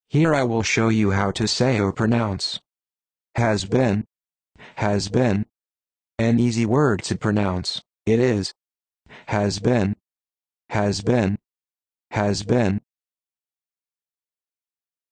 Here I will show you how to say or pronounce has been, has been. An easy word to pronounce. It is has been, has been, has been.